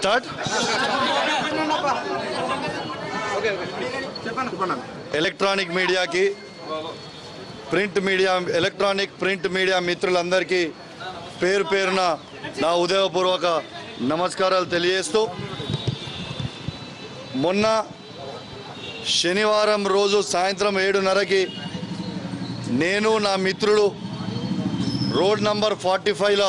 Start. Electronic మీడియాకి print media మిత్రులందరికీ పేరు పేరున నా ఉదయపూర్వక నమస్కారాలు తెలియజేస్తూ, మొన్న శనివారం రోజు సాయంత్రం 7:30కి నేను నా మిత్రుడు రోడ్ నంబర్ 45లో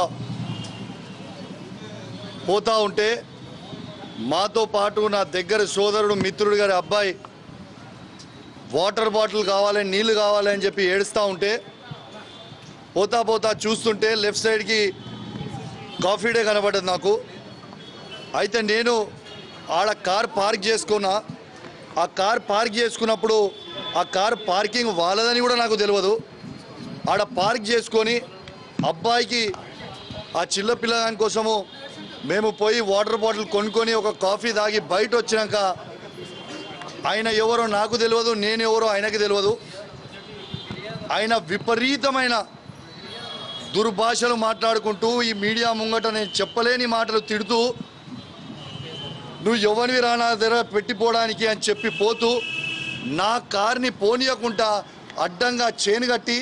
పోతా ఉంటే మాతో పాటు నా దగ్గర సోదరుడు మిత్రుడు గారి అబ్బాయి వాటర్ బాటిల్ కావాలి, నీళ్లు కావాలి అని చెప్పి ఏడుస్తూ ఉంటే పోతా పోతా చూస్తుంటే లెఫ్ట్ సైడ్కి కాఫీ డే కనబడ్డది నాకు. అయితే నేను ఆడ కార్ పార్క్ చేసుకున్నా. ఆ కార్ పార్క్ చేసుకున్నప్పుడు ఆ కార్ పార్కింగ్ వాళ్ళదని కూడా నాకు తెలియదు. ఆడ పార్క్ చేసుకొని అబ్బాయికి ఆ చిల్ల పిల్లగాని కోసము మేము పోయి వాటర్ బాటిల్ కొనుక్కొని ఒక కాఫీ తాగి బయట వచ్చినాక ఆయన ఎవరో నాకు తెలియదు, నేను ఎవరో ఆయనకి తెలియదు. ఆయన విపరీతమైన దుర్భాషలు మాట్లాడుకుంటూ ఈ మీడియా ముంగట నేను చెప్పలేని మాటలు తిడుతూ, నువ్వు ఎవరివి రానా దగ్గర పెట్టిపోవడానికి అని చెప్పి పోతూ నా కార్ని పోనీయకుండా అడ్డంగా చేను కట్టి,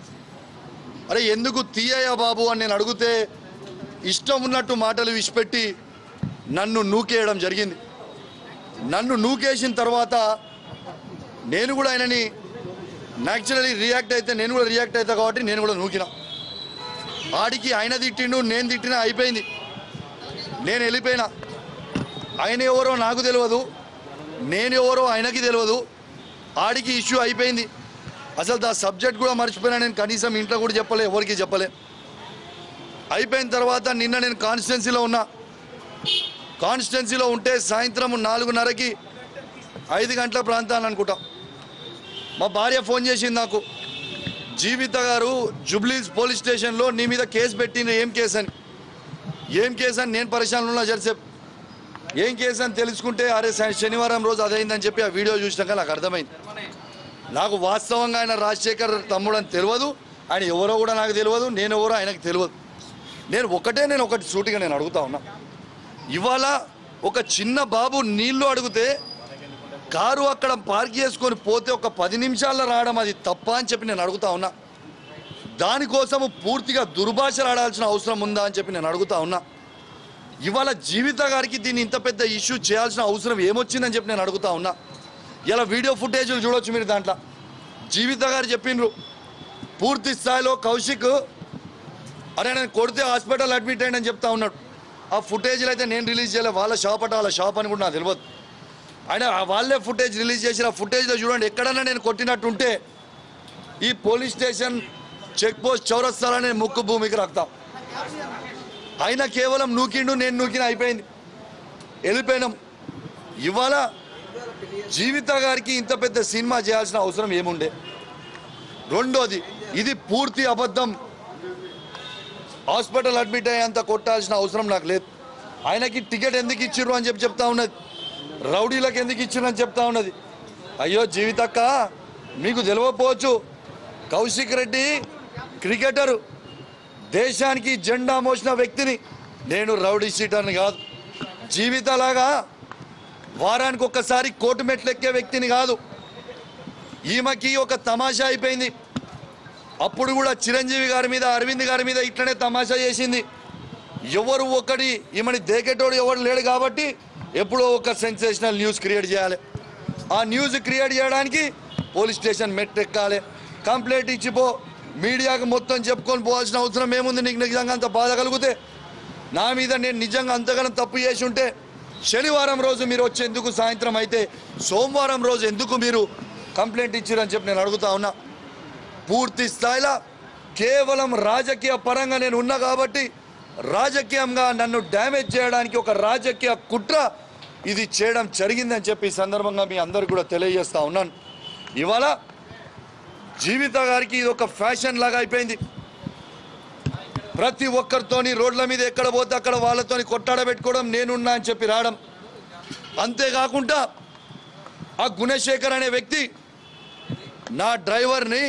అరే ఎందుకు తీయయ్యా బాబు అని నేను అడిగితే ఇష్టం ఉన్నట్టు మాటలు విసిపెట్టి నన్ను నూకేయడం జరిగింది. నన్ను నూకేసిన తర్వాత నేను కూడా ఆయనని న్యాచురలీ రియాక్ట్ అయితే నేను కూడా రియాక్ట్ అవుతా కాబట్టి నేను కూడా నూకినా. ఆడికి ఆయన తిట్టిండు, నేను తిట్టినా, అయిపోయింది. నేను వెళ్ళిపోయినా. ఆయన ఎవరో నాకు తెలియదు, నేను ఎవరో ఆయనకి తెలియదు. ఆడికి ఇష్యూ అయిపోయింది. అసలు దా సబ్జెక్ట్ కూడా మర్చిపోయినా. నేను కనీసం ఇంట్లో కూడా చెప్పలే, ఎవరికి చెప్పలే. అయిపోయిన తర్వాత నిన్న నేను కాన్స్టిట్యున్సీలో ఉన్నా. కాన్స్టిట్యున్సీలో ఉంటే సాయంత్రం 4:30కి 5 గంటల ప్రాంతాన్ని అనుకుంటా మా భార్య ఫోన్ చేసింది నాకు, జీవిత గారు జూబ్లీస్ పోలీస్ స్టేషన్లో నీ మీద కేసు పెట్టిన, ఏం కేసు అని. ఏం కేసు అని నేను పరిశానలో ఉన్నా. జరిసేపు ఏం కేసు అని తెలుసుకుంటే అరే శనివారం రోజు అదైందని చెప్పి ఆ వీడియో చూసినాక నాకు అర్థమైంది. నాకు వాస్తవంగా ఆయన రాజశేఖర్ తమ్ముడు అని తెలియదు, ఆయన ఎవరో కూడా నాకు తెలియదు, నేను ఎవరో ఆయనకు తెలియదు. నేను ఒకటి సూటిగా నేను అడుగుతా ఉన్నా. ఇవాళ ఒక చిన్న బాబు నీళ్లు అడిగితే కారు అక్కడ పార్క్ చేసుకొని పోతే ఒక 10 నిమిషాల్లో రావడం అది తప్ప అని చెప్పి నేను అడుగుతా ఉన్నా. దానికోసము పూర్తిగా దుర్భాషలు ఆడాల్సిన అవసరం ఉందా అని చెప్పి నేను అడుగుతా ఉన్నా. ఇవాళ జీవిత గారికి దీన్ని ఇంత పెద్ద ఇష్యూ చేయాల్సిన అవసరం ఏమొచ్చిందని చెప్పి నేను అడుగుతా ఉన్నా. ఇలా వీడియో ఫుటేజ్లు చూడొచ్చు మీరు. దాంట్లో జీవిత గారు చెప్పినారు పూర్తి స్థాయిలో కౌశిక్ అరే నేను కొడితే హాస్పిటల్ అడ్మిట్ అయ్యండి అని చెప్తా ఉన్నాడు. ఆ ఫుటేజ్లు అయితే నేను రిలీజ్ చేయలే, వాళ్ళ షాప్ అట, వాళ్ళ షాప్ అని కూడా నాకు తెలియదు. ఆయన వాళ్ళే ఫుటేజ్ రిలీజ్ చేసిన. ఆ ఫుటేజ్లో చూడండి, ఎక్కడన్నా నేను కొట్టినట్టుంటే ఈ పోలీస్ స్టేషన్ చెక్ పోస్ట్ చౌరస్తాలనే ముక్కు భూమికి రక్తాం. ఆయన కేవలం నూకిండు, నేను నూకిన, అయిపోయింది, వెళ్ళిపోయినాం. ఇవాళ జీవిత గారికి ఇంత పెద్ద సినిమా చేయాల్సిన అవసరం ఏముండే? రెండోది, ఇది పూర్తి అబద్ధం. హాస్పిటల్ అడ్మిట్ అయ్యేంత కొట్టాల్సిన అవసరం నాకు లేదు. ఆయనకి టికెట్ ఎందుకు ఇచ్చిర్రు అని చెప్పి చెప్తా ఉన్నది, రౌడీలకు ఎందుకు ఇచ్చిర్రు అని చెప్తా ఉన్నది. అయ్యో జీవితక్క, మీకు తెలియకపోవచ్చు, కౌశిక్ రెడ్డి క్రికెటరు, దేశానికి జెండా మోసిన వ్యక్తిని. నేను రౌడీ షీటర్ని కాదు. జీవితలాగా వారానికి ఒక్కసారి కోర్టు మెట్లు ఎక్కే వ్యక్తిని కాదు. ఈమెకి ఒక తమాషా అయిపోయింది. అప్పుడు కూడా చిరంజీవి గారి మీద, అరవింద్ గారి మీద ఇట్లనే తమాషా చేసింది. ఎవరు ఒకటి ఈమెని దేకేటోడు ఎవరు లేడు కాబట్టి ఎప్పుడో ఒక సెన్సేషనల్ న్యూస్ క్రియేట్ చేయాలి. ఆ న్యూస్ క్రియేట్ చేయడానికి పోలీస్ స్టేషన్ మెట్ ఎక్కాలి, కంప్లైంట్ ఇచ్చిపో, మీడియాకు మొత్తం చెప్పుకొని పోవాల్సిన అవసరం ఏముంది? నీకు నిజంగా అంత బాధ కలిగితే, నా మీద నేను నిజంగా అంతగానో తప్పు చేసి ఉంటే శనివారం రోజు మీరు వచ్చేందుకు సాయంత్రం అయితే సోమవారం రోజు ఎందుకు మీరు కంప్లైంట్ ఇచ్చిరని చెప్పి నేను అడుగుతా ఉన్నా. పూర్తి స్థాయిలో కేవలం రాజకీయ పరంగా నేను ఉన్నా కాబట్టి రాజకీయంగా నన్ను డ్యామేజ్ చేయడానికి ఒక రాజకీయ కుట్ర ఇది చేయడం జరిగిందని చెప్పి సందర్భంగా మీ అందరికీ కూడా తెలియజేస్తూ ఉన్నాను. ఇవాళ జీవిత గారికి ఇది ఒక ఫ్యాషన్ లాగా అయిపోయింది. ప్రతి ఒక్కరితోని రోడ్ల మీద ఎక్కడ పోతే అక్కడ వాళ్ళతోని కొట్టాడబెట్టుకోవడం, నేనున్నా అని చెప్పి రావడం. అంతేకాకుండా ఆ గుణశేఖర్ అనే వ్యక్తి నా డ్రైవర్ని,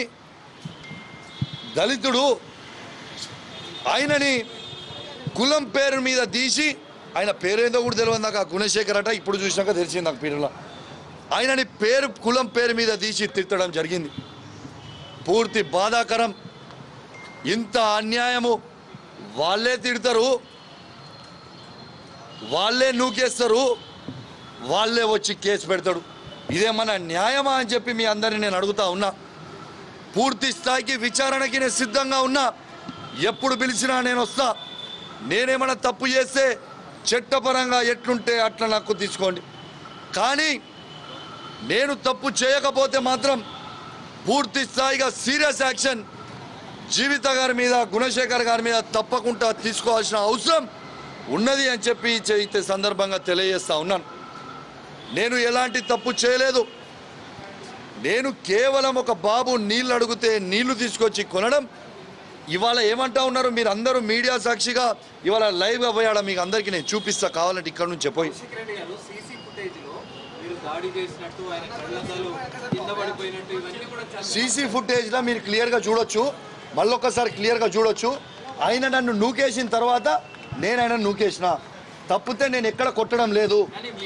దళితుడు, ఆయనని కులం పేరు మీద తీసి ఆయన పేరేందో కూడా తెలియదు నాకు. ఆ గుణశేఖర్ అట ఇప్పుడు చూసినాక తెలిసింది నాకు పేరులో. ఆయనని పేరు కులం పేరు మీద తీసి తిట్టడం జరిగింది. పూర్తి బాధాకరం. ఇంత అన్యాయము. వాళ్ళే తిడతారు, వాళ్ళే నూకేస్తారు, వాళ్ళే వచ్చి కేసు పెడతాడు. ఇదేమన్నా న్యాయమా అని చెప్పి మీ అందరిని నేను అడుగుతా ఉన్నా. పూర్తి స్థాయికి విచారణకి నేను సిద్ధంగా ఉన్నా. ఎప్పుడు పిలిచినా నేను వస్తా. నేనేమన్నా తప్పు చేస్తే చట్టపరంగా ఎట్లుంటే అట్లా నాకు తీసుకోండి. కానీ నేను తప్పు చేయకపోతే మాత్రం పూర్తి స్థాయిగా సీరియస్ యాక్షన్ జీవిత గారి మీద, గుణశేఖర్ గారి మీద తప్పకుండా తీసుకోవాల్సిన అవసరం ఉన్నది అని చెప్పి చేయితే సందర్భంగా తెలియజేస్తా ఉన్నాను. నేను ఎలాంటి తప్పు చేయలేదు. నేను కేవలం ఒక బాబు నీళ్ళు అడిగితే నీళ్లు తీసుకొచ్చి కొనడం. ఇవాళ ఏమంటా ఉన్నారు మీరు అందరూ మీడియా సాక్షిగా ఇవాళ లైవ్గా పోయాడా మీకు అందరికీ నేను చూపిస్తా కావాలంటే ఇక్కడ నుంచి పోయి. సీసీ ఫుటేజ్లో మీరు క్లియర్గా చూడొచ్చు, మళ్ళొక్కసారి క్లియర్గా చూడొచ్చు. ఆయన నన్ను నూకేసిన తర్వాత నేను ఆయన నూకేసిన. తప్పితే నేను ఎక్కడ కొట్టడం లేదు.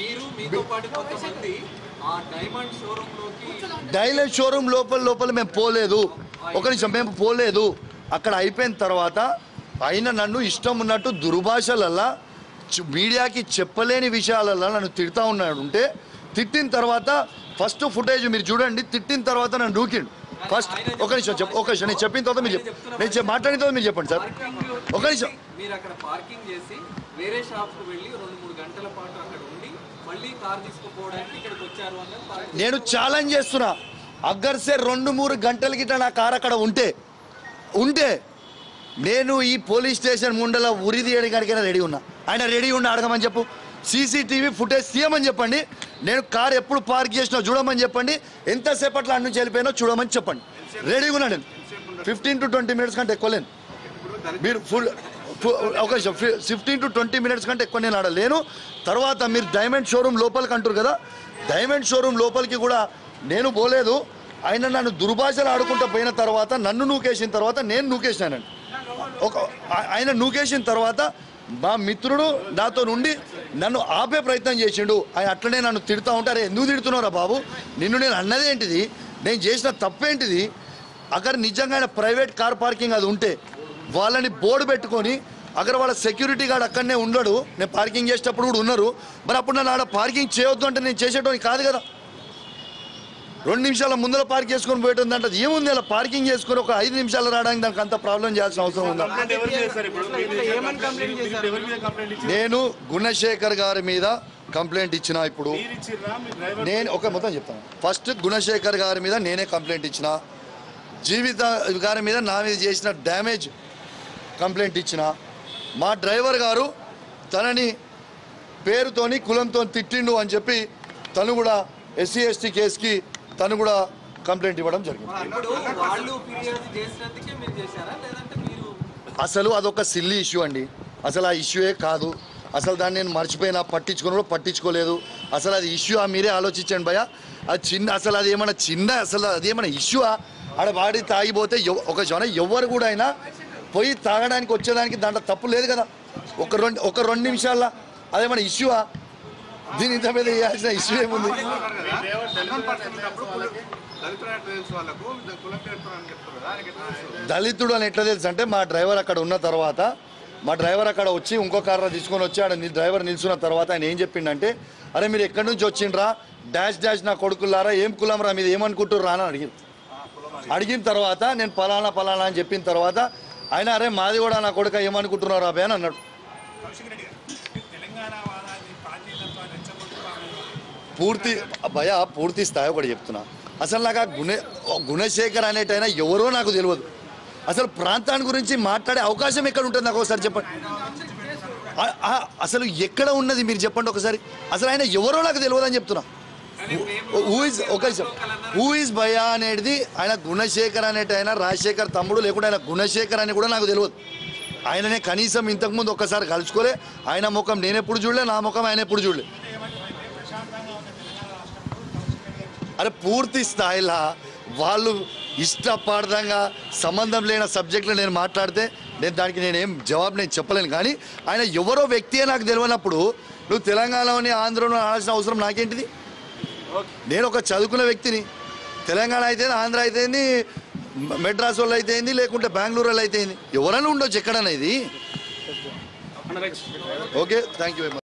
డైలాండ్ షోరూమ్ లోపల మేము పోలేదు. ఒక నిమిషం, మేము పోలేదు. అక్కడ అయిపోయిన తర్వాత ఆయన నన్ను ఇష్టం ఉన్నట్టు దుర్భాషలల్లా మీడియాకి చెప్పలేని విషయాలల్లా నన్ను తిడతా ఉన్నాడు. ఉంటే తిట్టిన తర్వాత ఫస్ట్ ఫుటేజ్ మీరు చూడండి. తిట్టిన తర్వాత నన్ను నూకిండు. ఫస్ట్ ఒక నిమిషం నేను చెప్పిన తర్వాత మీరు నేను మాట్లాడిన తర్వాత మీరు చెప్పండి సార్. ఒక నిమిషం. నేను ఛాలెంజ్ చేస్తున్నా. అగ్గర్సే 2-3 గంటల గిట్ట నా కారు అక్కడ ఉంటే నేను ఈ పోలీస్ స్టేషన్ ముండల ఉరి తీయడానికైనా రెడీ ఉన్నా. ఆయన రెడీ ఉన్నా అడగమని చెప్పు. సీసీటీవీ ఫుటేజ్ తీయమని చెప్పండి. నేను కారు ఎప్పుడు పార్క్ చేసినా చూడమని చెప్పండి. ఎంతసేపట్లో అన్ని వెళ్ళిపోయినా చూడమని చెప్పండి. రెడీగా ఉన్నా నేను. 15 to 20 minutes కంటే ఎక్కువ లేను. మీరు ఫుల్ ఒక 15 to 20 minutes కంటే ఎక్కువ నేను ఆడలేను. తర్వాత మీరు డైమండ్ షోరూమ్ లోపలికి అంటారు కదా, డైమండ్ షోరూమ్ లోపలికి కూడా నేను పోలేదు. ఆయన నన్ను దుర్భాషలు ఆడుకుంటూ పోయిన తర్వాత నన్ను నూకేసిన తర్వాత నేను నూకేసినానండి. ఆయన నూకేసిన తర్వాత మా మిత్రుడు నాతో నుండి నన్ను ఆపే ప్రయత్నం చేసిండు. ఆయన అట్లనే నన్ను తిడుతూ ఉంటారు. ఎందుకు తిడుతున్నారా బాబు, నిన్ను నేను అన్నదేంటిది, నేను చేసిన తప్పేంటిది? అక్కడ నిజంగా ఆయన ప్రైవేట్ కార్ పార్కింగ్ అది ఉంటే వాళ్ళని బోర్డు పెట్టుకొని అక్కడ వాళ్ళ సెక్యూరిటీ గార్డ్ అక్కడనే ఉండడు. నేను పార్కింగ్ చేసేటప్పుడు కూడా ఉన్నారు. మరి అప్పుడు నన్ను ఆడ పార్కింగ్ చేయొద్దు అంటే నేను చేసేటోని కాదు కదా. 2 నిమిషాల ముందర పార్క్ చేసుకొని పోయేటంటే ఏముంది, అలా పార్కింగ్ చేసుకొని ఒక 5 నిమిషాలు రావడానికి దానికి అంత ప్రాబ్లం చేయాల్సిన అవసరం ఉందా? నేను గుణశేఖర్ గారి మీద కంప్లైంట్ ఇచ్చిన. ఇప్పుడు నేను మొత్తం చెప్తాను. ఫస్ట్ గుణశేఖర్ గారి మీద నేనే కంప్లైంట్ ఇచ్చిన. జీవిత గారి మీద నా మీద చేసిన డ్యామేజ్ కంప్లైంట్ ఇచ్చిన. మా డ్రైవర్ గారు తనని పేరుతోని కులంతో తిట్టిండు అని చెప్పి తను కూడా SC ST కేసుకి తను కూడా కంప్లైంట్ ఇవ్వడం జరిగింది. అసలు అదొక సిల్లీ ఇష్యూ అండి. అసలు ఆ ఇష్యూయే కాదు. అసలు దాన్ని నేను మర్చిపోయినా, పట్టించుకోలేదు. అసలు అది ఇష్యూ మీరే ఆలోచించండి భయ. అది చిన్న, అసలు అది ఏమన్నా చిన్న, అసలు అది ఏమన్నా ఇష్యూ? ఆడ వాడి తాగిపోతే ఒక జన ఎవరు కూడా అయినా పోయి తాగడానికి వచ్చేదానికి దాంట్లో తప్పు లేదు కదా. ఒక 2 నిమిషాల్లో అదేమన్నా ఇష్యూ? దీని ఇంత మీద వేయాల్సిన ఇష్యూ ఏముంది? దళితుడు అని ఎట్లా తెలుసు అంటే, మా డ్రైవర్ అక్కడ ఉన్న తర్వాత, మా డ్రైవర్ అక్కడ వచ్చి ఇంకో కార్లో తీసుకొని వచ్చి ఆడ డ్రైవర్ నిల్చున్న తర్వాత ఆయన ఏం చెప్పిండంటే, అరే మీరు ఎక్కడి నుంచి వచ్చిండ్రా, డాష్ నా కొడుకులారా, ఏం కులంరా మీద, ఏమనుకుంటుర్రా అని అడిగిన తర్వాత నేను పలానా అని చెప్పిన తర్వాత ఆయన అరే మాది కూడా నా కొడుక ఏమనుకుంటున్నారు అబ్బాయి అని అన్నాడు. పూర్తి స్థాయి ఒకటి చెప్తున్నా. అసలు నాకు ఆ గుణశేఖర్ అనేటైనా ఎవరో నాకు తెలియదు. అసలు ప్రాంతాన్ని గురించి మాట్లాడే అవకాశం ఎక్కడ ఉంటుంది నాకు ఒకసారి చెప్పండి. అసలు ఎక్కడ ఉన్నది మీరు చెప్పండి ఒకసారి. అసలు ఆయన ఎవరో నాకు తెలియదు అని చెప్తున్నా. హూ ఈజ్ భయ్యా అనేది ఆయన గుణశేఖర్ అనేట ఆయన రాజశేఖర్ తమ్ముడు, లేకుంటే ఆయన గుణశేఖర్ అని కూడా నాకు తెలియదు. ఆయననే కనీసం ఇంతకుముందు ఒక్కసారి కలుసుకోలే. ఆయన ముఖం నేను ఎప్పుడు చూడలే, నా ముఖం ఆయన ఎప్పుడు చూడలే. అరే పూర్తి స్థాయిలో వాళ్ళు ఇష్టపడదంగా సంబంధం లేని సబ్జెక్టులు నేను మాట్లాడితే దానికి నేనేం జవాబు నేను చెప్పలేను. కానీ ఆయన ఎవరో వ్యక్తి నాకు తెలియనప్పుడు నువ్వు తెలంగాణలోని ఆంధ్రలో ఆడాల్సిన అవసరం నాకేంటిది? నేను ఒక చదువుకున్న వ్యక్తిని. తెలంగాణ అయితే ఆంధ్ర అయితేంది, మెడ్రాస్ వాళ్ళు అయితేంది, లేకుంటే బెంగళూరు వాళ్ళు అయితేంది, ఎవరైనా ఉండొచ్చు ఎక్కడన్నా ఇది. Okay, thank you very much.